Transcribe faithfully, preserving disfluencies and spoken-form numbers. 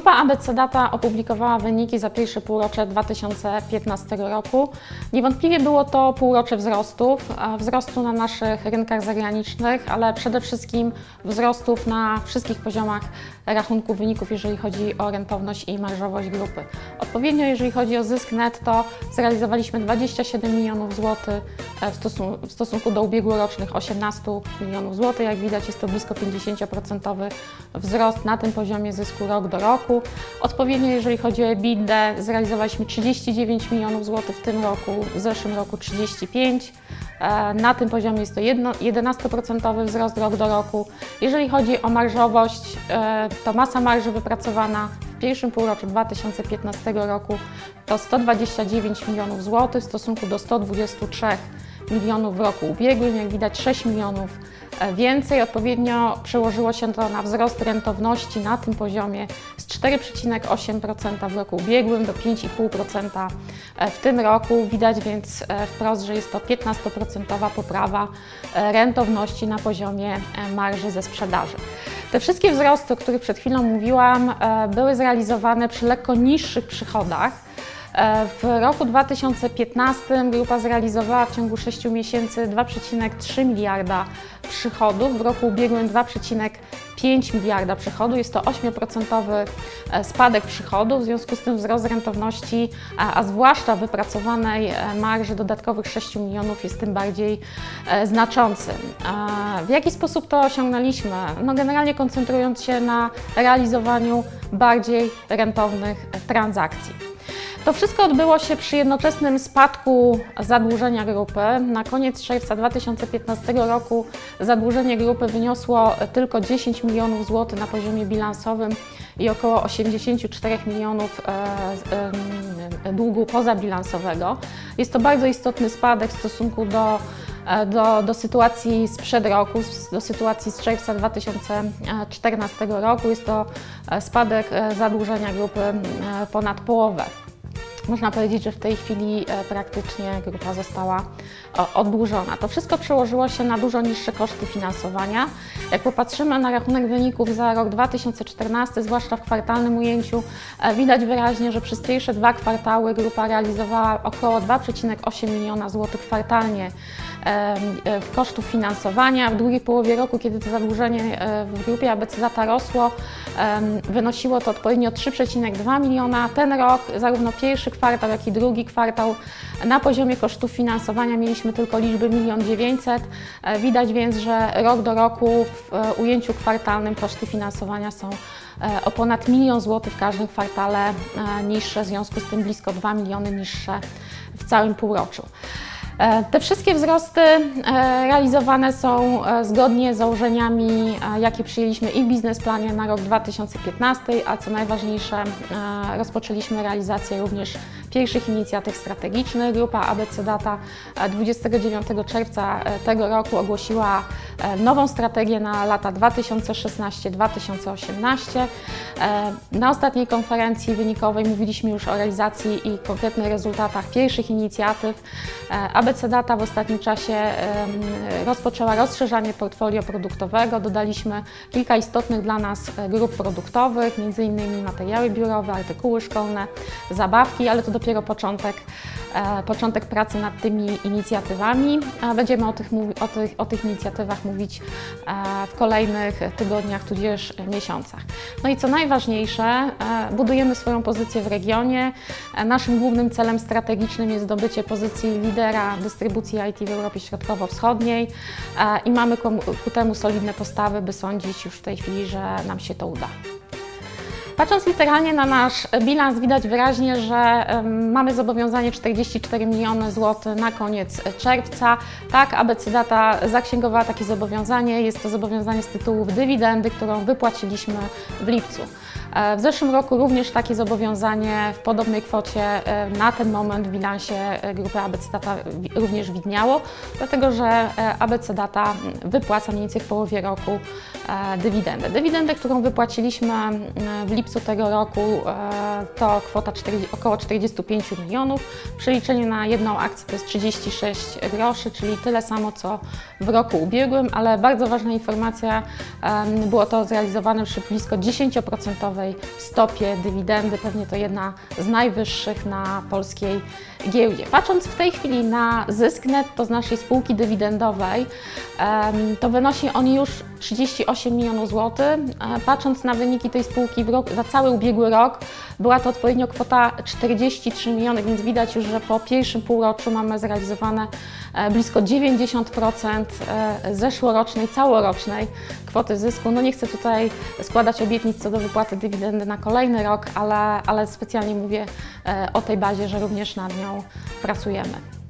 Grupa A B C Data opublikowała wyniki za pierwsze półrocze dwa tysiące piętnastego roku. Niewątpliwie było to półrocze wzrostów, wzrostu na naszych rynkach zagranicznych, ale przede wszystkim wzrostów na wszystkich poziomach rachunku wyników, jeżeli chodzi o rentowność i marżowość grupy. Odpowiednio, jeżeli chodzi o zysk netto, zrealizowaliśmy dwadzieścia siedem milionów złotych w stosunku, w stosunku do ubiegłorocznych osiemnaście milionów złotych. Jak widać, jest to blisko pięćdziesięcioprocentowy wzrost na tym poziomie zysku rok do roku. Odpowiednio, jeżeli chodzi o EBITDA, zrealizowaliśmy trzydzieści dziewięć milionów złotych w tym roku, w zeszłym roku trzydzieści pięć. Na tym poziomie jest to jedenastoprocentowy wzrost rok do roku. Jeżeli chodzi o marżowość, to masa marży wypracowana w pierwszym półroczu dwa tysiące piętnastego roku to sto dwadzieścia dziewięć milionów złotych w stosunku do stu dwudziestu trzech milionów w roku ubiegłym. Jak widać, sześć milionów więcej. Odpowiednio przełożyło się to na wzrost rentowności na tym poziomie z cztery przecinek osiem procent w roku ubiegłym do pięć i pół procent w tym roku. Widać więc wprost, że jest to piętnastoprocentowa poprawa rentowności na poziomie marży ze sprzedaży. Te wszystkie wzrosty, o których przed chwilą mówiłam, były zrealizowane przy lekko niższych przychodach. W roku dwa tysiące piętnastym grupa zrealizowała w ciągu sześciu miesięcy dwa przecinek trzy miliarda przychodów, w roku ubiegłym dwa przecinek pięć miliarda przychodów. Jest to ośmioprocentowy spadek przychodów, w związku z tym wzrost rentowności, a, a zwłaszcza wypracowanej marży dodatkowych sześciu milionów jest tym bardziej znaczący. W jaki sposób to osiągnęliśmy? No generalnie koncentrując się na realizowaniu bardziej rentownych transakcji. To wszystko odbyło się przy jednoczesnym spadku zadłużenia grupy. Na koniec czerwca dwa tysiące piętnastego roku zadłużenie grupy wyniosło tylko dziesięć milionów złotych na poziomie bilansowym i około osiemdziesiąt cztery milionów długu pozabilansowego. Jest to bardzo istotny spadek w stosunku do Do, do sytuacji sprzed roku, do sytuacji z czerwca dwa tysiące czternastego roku. Jest to spadek zadłużenia grupy ponad połowę. Można powiedzieć, że w tej chwili praktycznie grupa została oddłużona. To wszystko przełożyło się na dużo niższe koszty finansowania. Jak popatrzymy na rachunek wyników za rok dwa tysiące czternasty, zwłaszcza w kwartalnym ujęciu, widać wyraźnie, że przez pierwsze dwa kwartały grupa realizowała około dwa przecinek osiem miliona złotych kwartalnie w kosztów finansowania. W drugiej połowie roku, kiedy to zadłużenie w grupie A B C Data rosło, wynosiło to odpowiednio trzy przecinek dwa miliona. Ten rok, zarówno pierwszy kwartał, jak i drugi kwartał, na poziomie kosztów finansowania mieliśmy tylko liczby milion dziewięćset. Widać więc, że rok do roku w ujęciu kwartalnym koszty finansowania są o ponad milion złotych w każdym kwartale niższe, w związku z tym blisko dwa miliony niższe w całym półroczu. Te wszystkie wzrosty realizowane są zgodnie z założeniami, jakie przyjęliśmy i w biznesplanie na rok dwa tysiące piętnasty, a co najważniejsze, rozpoczęliśmy realizację również pierwszych inicjatyw strategicznych. Grupa A B C Data dwudziestego dziewiątego czerwca tego roku ogłosiła nową strategię na lata dwa tysiące szesnasty do dwa tysiące osiemnastego. Na ostatniej konferencji wynikowej mówiliśmy już o realizacji i konkretnych rezultatach pierwszych inicjatyw. A B C Data w ostatnim czasie rozpoczęła rozszerzanie portfolio produktowego. Dodaliśmy kilka istotnych dla nas grup produktowych, między innymi materiały biurowe, artykuły szkolne, zabawki, ale to dopiero początek, początek pracy nad tymi inicjatywami. Będziemy o tych, o tych, o tych inicjatywach mówić w kolejnych tygodniach, tudzież miesiącach. No i co najważniejsze, budujemy swoją pozycję w regionie. Naszym głównym celem strategicznym jest zdobycie pozycji lidera dystrybucji I T w Europie Środkowo-Wschodniej i mamy ku temu solidne postawy, by sądzić już w tej chwili, że nam się to uda. Patrząc literalnie na nasz bilans, widać wyraźnie, że mamy zobowiązanie czterdzieści cztery miliony złotych na koniec czerwca. Tak, A B C Data zaksięgowała takie zobowiązanie. Jest to zobowiązanie z tytułu dywidendy, którą wypłaciliśmy w lipcu. W zeszłym roku również takie zobowiązanie w podobnej kwocie na ten moment w bilansie grupy A B C Data również widniało, dlatego że A B C Data wypłaca mniej więcej w połowie roku dywidendę. Dywidendę, którą wypłaciliśmy w lipcu tego roku, to kwota około czterdziestu pięciu milionów. Przeliczenie na jedną akcję to jest trzydzieści sześć groszy, czyli tyle samo co w roku ubiegłym, ale bardzo ważna informacja, było to zrealizowane przy blisko dziesięcioprocentowej procentowej stopie dywidendy, pewnie to jedna z najwyższych na polskiej giełdzie. Patrząc w tej chwili na zysk netto z naszej spółki dywidendowej, to wynosi on już trzydzieści osiem milionów złotych. Patrząc na wyniki tej spółki w rok, za cały ubiegły rok, była to odpowiednio kwota czterdzieści trzy miliony, więc widać już, że po pierwszym półroczu mamy zrealizowane blisko dziewięćdziesiąt procent zeszłorocznej, całorocznej kwoty zysku. No nie chcę tutaj składać obietnic co do wypłaty dywidendy na kolejny rok, ale, ale specjalnie mówię o tej bazie, że również nad nią pracujemy.